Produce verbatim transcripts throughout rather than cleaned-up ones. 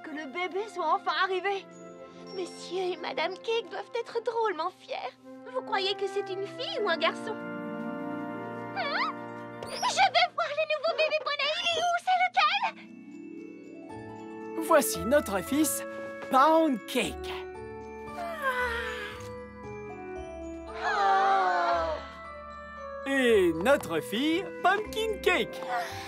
que le bébé soit enfin arrivé. Monsieur et Madame Cake doivent être drôlement fiers. Vous croyez que c'est une fille ou un garçon? Hein? Je vais voir le nouveau bébé poney. Il est où? C'est lequel? Voici notre fils, Pound Cake. Oh. Et notre fille, Pumpkin Cake.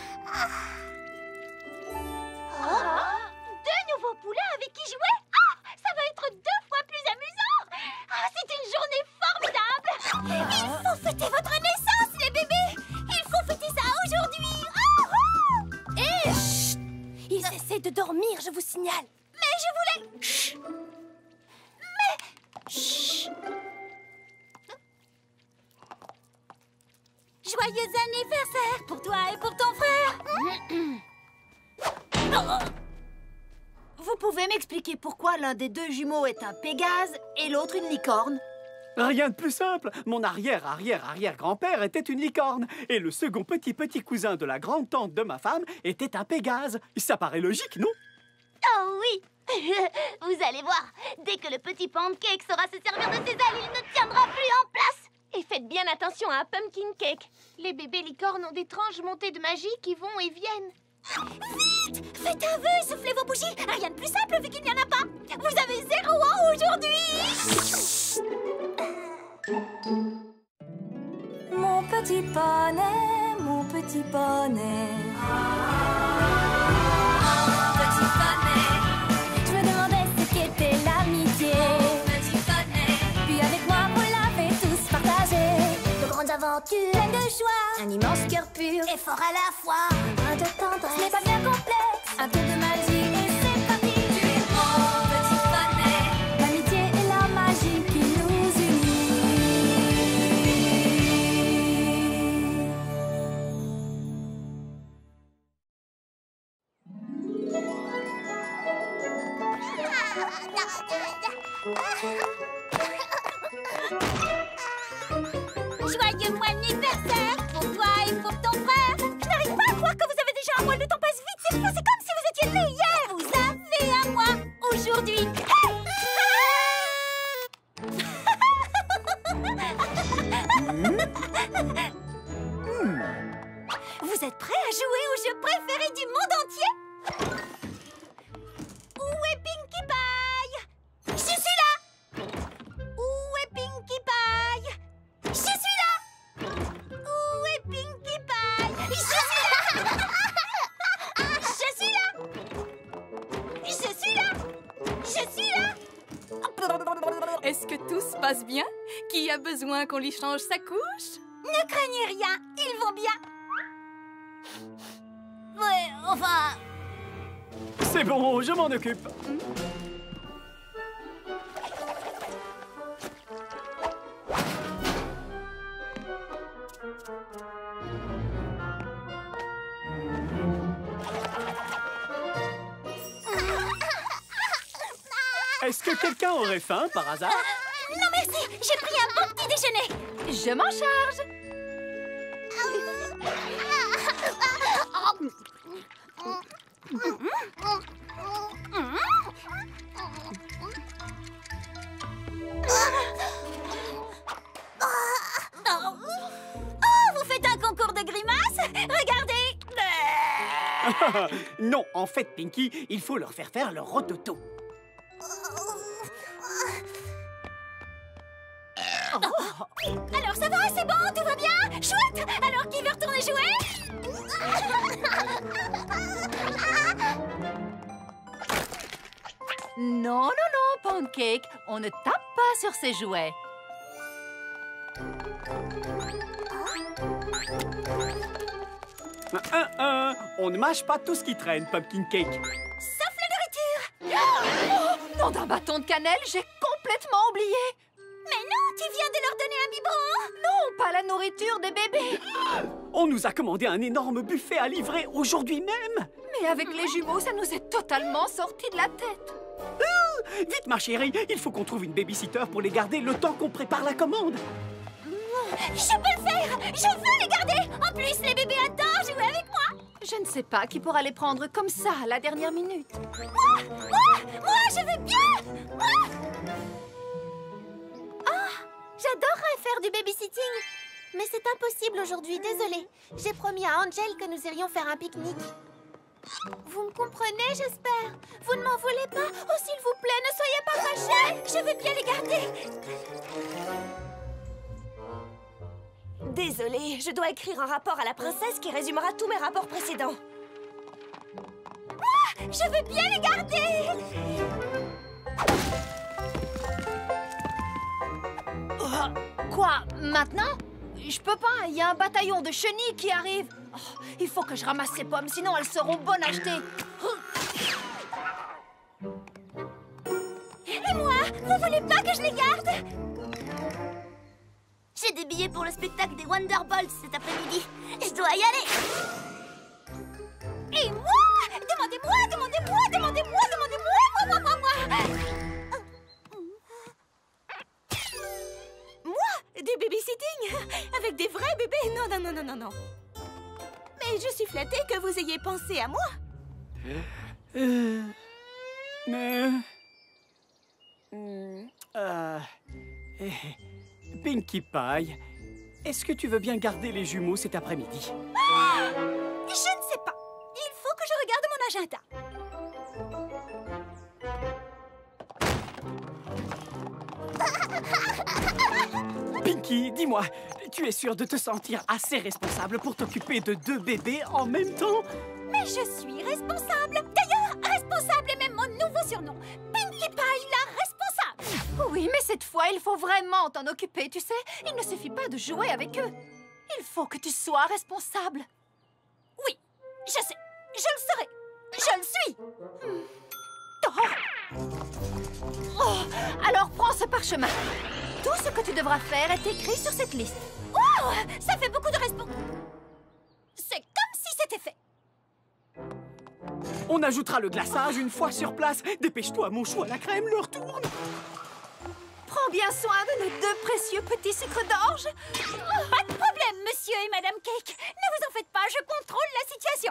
Oh. Deux nouveaux poulains avec qui jouer? Oh, ça va être deux fois plus amusant. Oh, c'est une journée formidable. Il faut fêter votre naissance, les bébés. Il faut fêter ça aujourd'hui. Oh, oh. Hé, chut! Ils essaient de dormir, je vous signale. Mais je voulais... Mais... Chut! Joyeux anniversaire pour toi et pour ton frère. Vous pouvez m'expliquer pourquoi l'un des deux jumeaux est un Pégase et l'autre une licorne? Rien de plus simple. Mon arrière-arrière-arrière-grand-père était une licorne. Et le second petit-petit cousin de la grande-tante de ma femme était un Pégase. Ça paraît logique, non? Oh oui. Vous allez voir, dès que le petit pancake saura se servir de ses ailes, il ne tiendra plus en place. Et faites bien attention à Pumpkin Cake. Les bébés licornes ont d'étranges montées de magie qui vont et viennent. Vite! Faites un vœu et soufflez vos bougies. Rien de plus simple vu qu'il n'y en a pas. Vous avez zéro an aujourd'hui. Mon petit poney, mon petit poney. Petit poney, Je me demandais ce qu'était l'amitié. petit poney, Puis avec moi, vous l'avez tous partagé. De grandes aventures, pleines de joie. Un immense cœur pur et fort à la fois. un brin de tendresse. Ce n'est pas bien complexe. Un peu de magie et c'est parti. Tu es mon petit poney. L'amitié et la magie qui nous Joyeux anniversaire pour toi et pour ton frère. Je n'arrive pas à croire que vous avez déjà un mois. Le temps passe vite. C'est passé comme si vous étiez né hier. Vous avez un mois aujourd'hui. Vous êtes prêts à jouer au jeu préféré du monde entier? Où est Pinkie Pie? Je suis là. Où est Pinkie Pie? Je suis là. Où est Pinkie Pie? Je suis là. Je suis là. Je suis là. Je suis là. Est-ce que tout se passe bien? Qui a besoin qu'on lui change sa couche? Ne craignez rien, ils vont bien. Ouais, enfin... C'est bon, je m'en occupe. Est-ce que quelqu'un aurait faim par hasard? Non merci, j'ai pris un bon petit déjeuner. Je m'en charge. Oh, vous faites un concours de grimaces? Regardez. Non, en fait, Pinky, il faut leur faire faire leur rototo. Alors ça va, c'est bon, tout va bien? Chouette. Alors qui veut retourner jouer? Non, non, non, Pancake. On ne tape pas sur ses jouets. Un, un, on ne mâche pas tout ce qui traîne, Pumpkin Cake. Sauf la nourriture. Oh, nom d'un bâton de cannelle, j'ai complètement oublié. Mais non, tu viens de leur donner un biberon. Non, pas la nourriture des bébés. On nous a commandé un énorme buffet à livrer aujourd'hui même. Mais avec les jumeaux, ça nous est totalement sorti de la tête. Ah, vite, ma chérie, il faut qu'on trouve une babysitter pour les garder le temps qu'on prépare la commande. Je peux le faire. Je veux les garder. En plus, les bébés adorent jouer avec moi. Je ne sais pas qui pourra les prendre comme ça à la dernière minute. Moi, moi, moi, je vais bien. Moi. Ah, j'adorerais faire du babysitting. Mais c'est impossible aujourd'hui, désolée. J'ai promis à Angel que nous irions faire un pique-nique. Vous me comprenez, j'espère? Vous ne m'en voulez pas? Oh, s'il vous plaît, ne soyez pas fâchés. Je veux bien les garder. Désolée, je dois écrire un rapport à la princesse qui résumera tous mes rapports précédents. Ah, je veux bien les garder. Oh, quoi? Maintenant? Je peux pas, il y a un bataillon de chenilles qui arrive. Oh, il faut que je ramasse ces pommes, sinon elles seront bonnes à acheter. Et moi, vous voulez pas que je les garde? J'ai des billets pour le spectacle des Wonderbolts cet après-midi. Je dois y aller. Et moi? Demandez-moi, demandez-moi, demandez-moi, demandez-moi, moi, moi, moi, moi. Moi? Du babysitting? Avec des vrais bébés? Non, non, non, non, non, non. Mais je suis flattée que vous ayez pensé à moi. Euh... Mais... Hmm, euh... eh, Pinkie Pie, est-ce que tu veux bien garder les jumeaux cet après-midi? Ah, je ne sais pas. Il faut que je regarde mon agenda. Pinkie, dis-moi, tu es sûre de te sentir assez responsable pour t'occuper de deux bébés en même temps? Mais je suis responsable. D'ailleurs, responsable est même mon nouveau surnom. Pinkie Pie, la responsable. Oui, mais cette fois, il faut vraiment t'en occuper, tu sais. Il ne suffit pas de jouer avec eux. Il faut que tu sois responsable. Oui, je sais. Je le serai. Je le suis. Oh. Oh, alors prends ce parchemin. Tout ce que tu devras faire est écrit sur cette liste. Oh, ça fait beaucoup de responsabilités. C'est comme si c'était fait. On ajoutera le glaçage une fois sur place. Dépêche-toi, mon chou à la crème leur tourne. Prends bien soin de nos deux précieux petits sucres d'orge. Pas de problème, monsieur et madame Cake. Ne vous en faites pas, je contrôle la situation.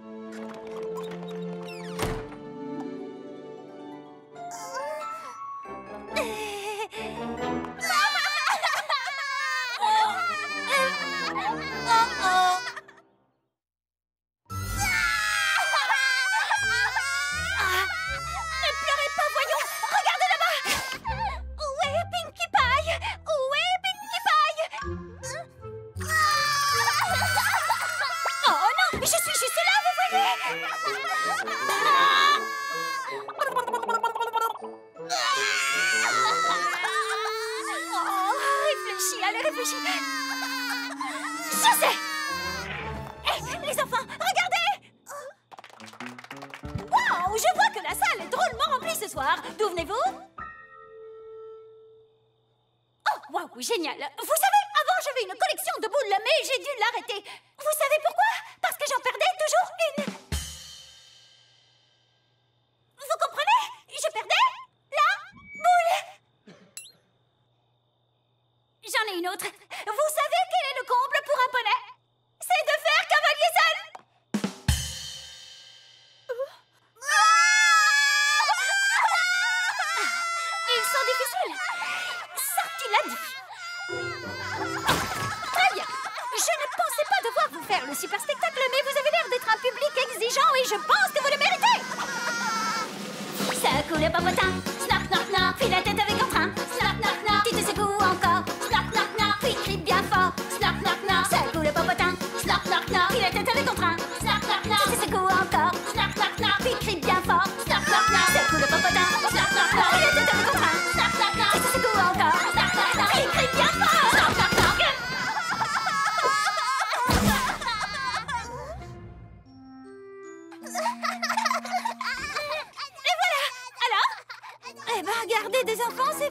D'où venez-vous? Oh, waouh, génial! Vous savez, avant j'avais une collection de boules, mais j'ai dû l'arrêter. Vous savez pourquoi? Parce que j'en perdais toujours une. Vous comprenez? Je perdais la boule. J'en ai une autre. Vous savez quel est le comble pour un poney? C'est de faire cavalier seul. Ils sont difficiles. Sorti l'a dit. Très bien. Je ne pensais pas devoir vous faire le super spectacle, mais vous avez l'air d'être un public exigeant et je pense que vous le méritez. Ça coule papotin. Snap, knock, knock. Puis la tête avec entrain. Snap, knock, knock. Tu te secoues encore. Snap, knock, knock. Puis crie bien fort. Snap, knock, knock. Ça coule papotin. Snap, knock, knock. Puis la tête avec entrain. Snap, knock, knock. Tu te secoues encore. Snap, knock, knock. Puis crie bien fort. Snap, knock, knock. Ça coule papotin. Snap, knock, knock. Puis la tête avec entrain. Snap, knock, knock. Tu te secoues encore. Snap, knock, knock. Puis crie bien fort. Snap, knock, knock. Eh ben, garder des enfants, c'est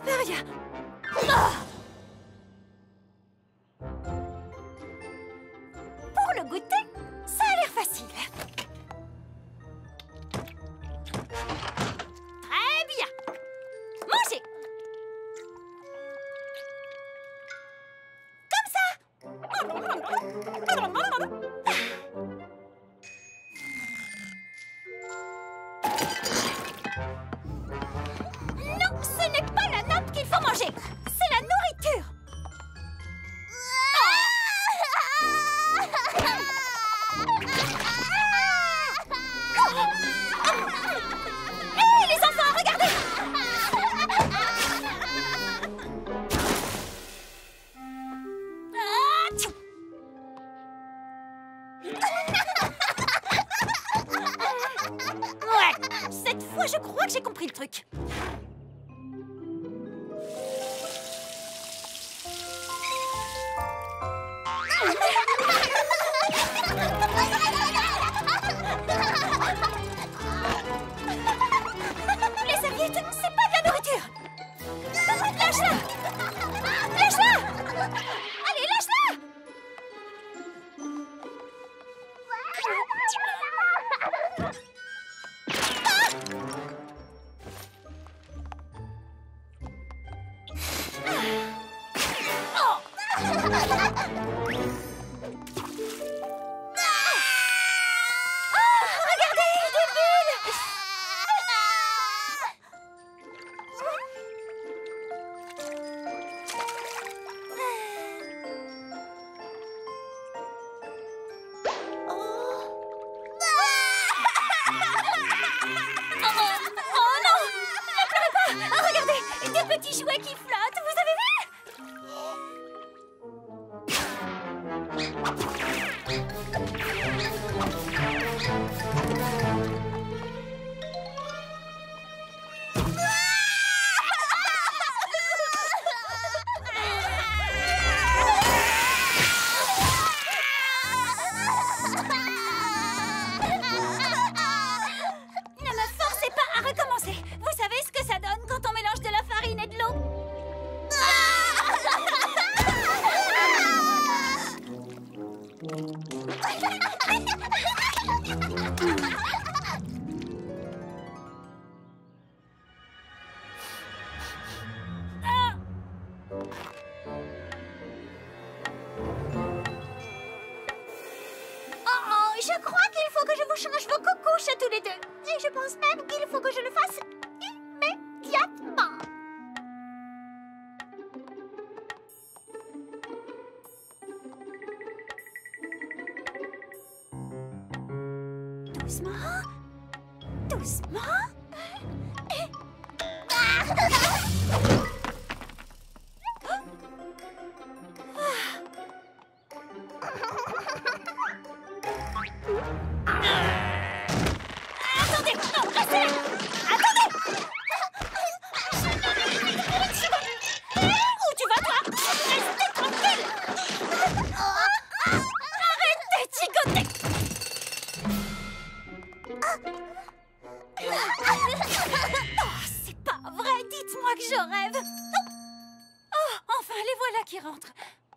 Atchou. Ouais, cette fois, je crois que j'ai compris le truc. Les serviettes, c'est pas de la nourriture. Lâche-la! Lâche-la! Allez, lâche-la! Petit jouet qui flotte, vous avez vu? Ne me forcez pas à recommencer. Vous savez ce que ça donne quand on mélange de la farine et de l'eau? Je crois qu'il faut que je vous change vos coucouches à tous les deux. Et je pense même qu'il faut que je le fasse immédiatement. Doucement. Doucement. Attendez, non, restez là. Attendez. Où tu vas, toi? Restez tranquille. Arrêtez de chicoter. Oh, c'est pas vrai, dites-moi que je rêve. Oh, enfin, les voilà qui rentrent.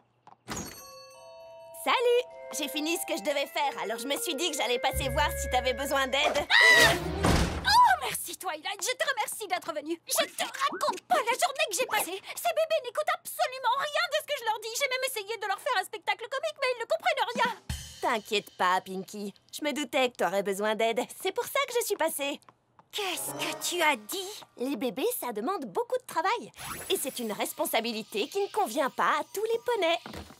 Salut! J'ai fini ce que je devais faire, alors je me suis dit que j'allais passer voir si t'avais besoin d'aide. Oh, merci Twilight, je te remercie d'être venue. Je te raconte pas la journée que j'ai passée. Ces bébés n'écoutent absolument rien de ce que je leur dis. J'ai même essayé de leur faire un spectacle comique, mais ils ne comprennent rien. T'inquiète pas, Pinky. Je me doutais que t'aurais besoin d'aide. C'est pour ça que je suis passée. Qu'est-ce que tu as dit? Les bébés, ça demande beaucoup de travail. Et c'est une responsabilité qui ne convient pas à tous les poneys.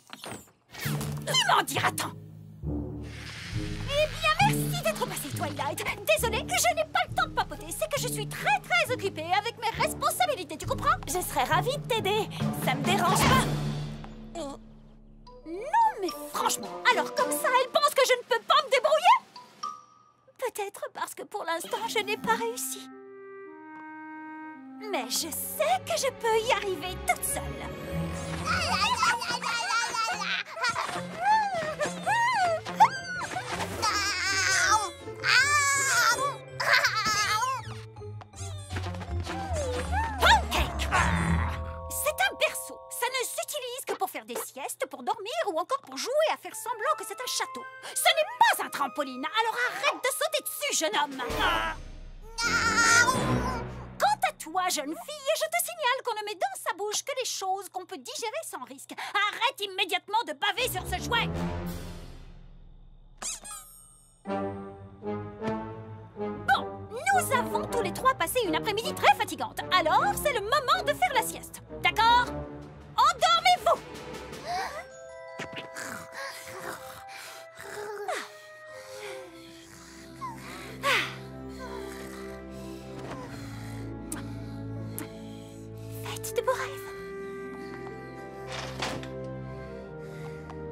Il m'en dira tant. Eh bien, merci d'être passé, Twilight. Désolée, je n'ai pas le temps de papoter. C'est que je suis très, très occupée avec mes responsabilités, tu comprends? Je serais ravie de t'aider. Ça me dérange pas. Oh. Non, mais franchement, alors comme ça, elle pense que je ne peux pas me débrouiller? Peut-être parce que pour l'instant, je n'ai pas réussi. Mais je sais que je peux y arriver toute seule. Pancake! C'est un berceau. Ça ne s'utilise que pour faire des siestes, pour dormir ou encore pour jouer à faire semblant que c'est un château. Ce n'est pas un trampoline, alors arrête de sauter dessus, jeune homme. Quant à toi, jeune fille, je te signale qu'on ne met dans sa bouche que les choses qu'on peut digérer sans risque. Arrête immédiatement de baver sur ce jouet. Bon, nous avons tous les trois passé une après-midi très fatigante. Alors, c'est le moment de faire la sieste. D'accord? Endormez-vous! Faites de beaux rêves.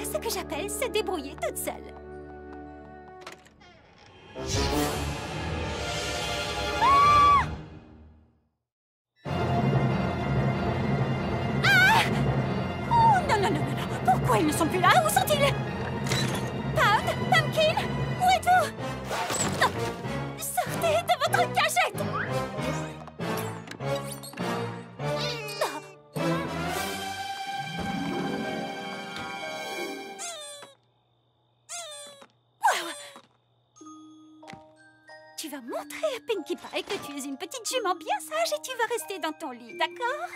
ce que j'appelle se débrouiller toute seule. Ah! Ah! Oh, non, non, non, non, non. Pourquoi ils ne sont plus là? Où sont-ils? Pound, Pumpkin, où êtes-vous? Non. Sortez de votre cachette! Tu vas montrer à Pinkie Pie que tu es une petite jument bien sage et tu vas rester dans ton lit, d'accord?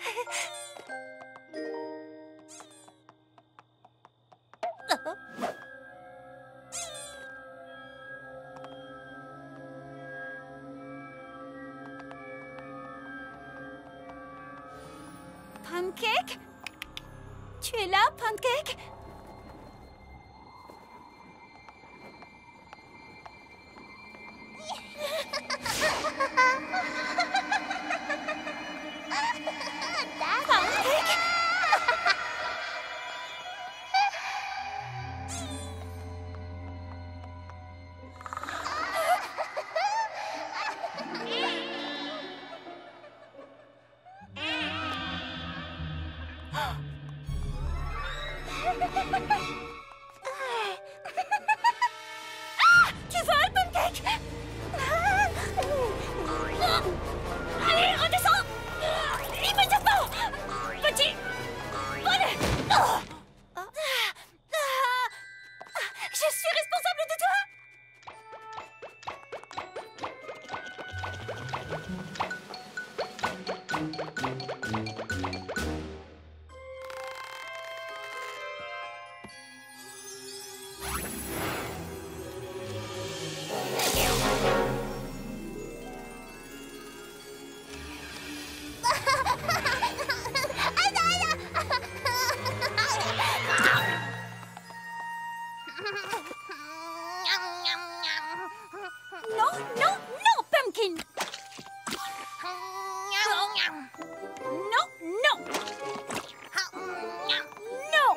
Pancake? Tu es là, Pancake? Non, non, non, Pumpkin! Non, non! Non!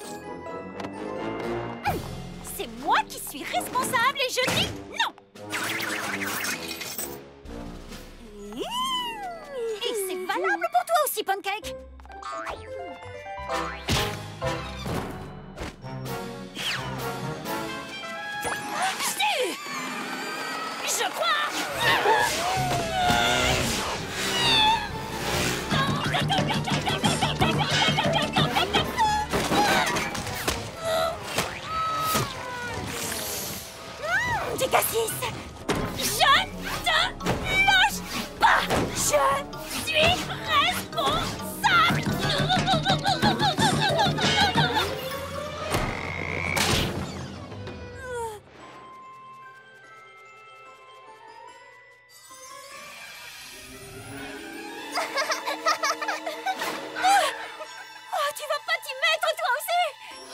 C'est moi qui suis responsable et je dis non! Et c'est valable pour toi aussi, Pancake! Je crois! Du cassis! Je ne te lâche pas! Je suis responsable! Oh, tu vas pas t'y mettre, toi aussi?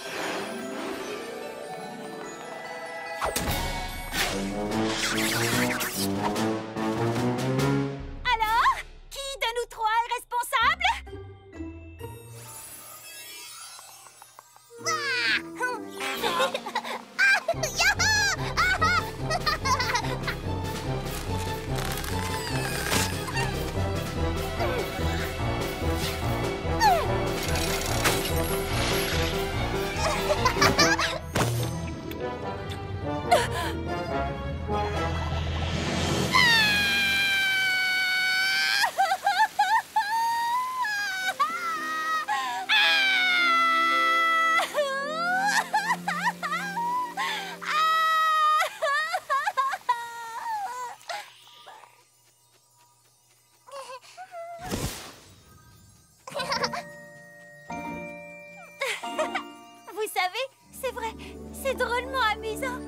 Alors, qui de nous trois est responsable? Vous savez, c'est vrai, c'est drôlement amusant.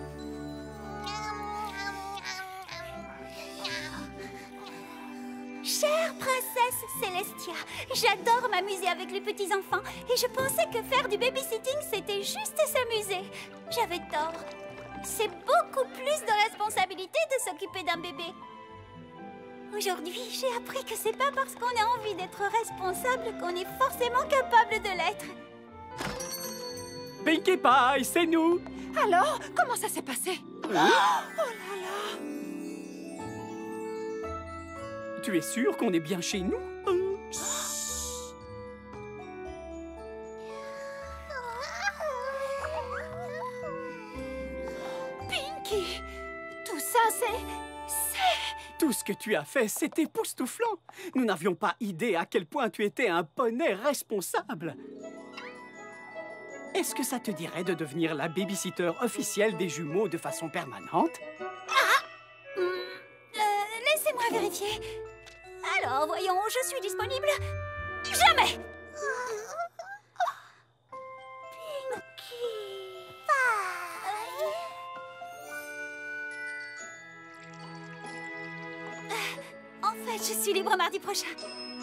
Chère princesse Célestia, j'adore m'amuser avec les petits-enfants et je pensais que faire du babysitting, c'était juste s'amuser. J'avais tort. C'est beaucoup plus de responsabilité de s'occuper d'un bébé. Aujourd'hui, j'ai appris que c'est pas parce qu'on a envie d'être responsable qu'on est forcément capable de l'être. Pinkie Pie, c'est nous. Alors, comment ça s'est passé? Oh là là! Tu es sûr qu'on est bien chez nous? Pinkie! Tout ça, c'est... c'est... Tout ce que tu as fait, c'est époustouflant. Nous n'avions pas idée à quel point tu étais un poney responsable. Est-ce que ça te dirait de devenir la babysitter officielle des jumeaux de façon permanente? Hum, euh, laissez-moi vérifier. Alors, voyons, je suis disponible. Jamais! En fait, je suis libre mardi prochain.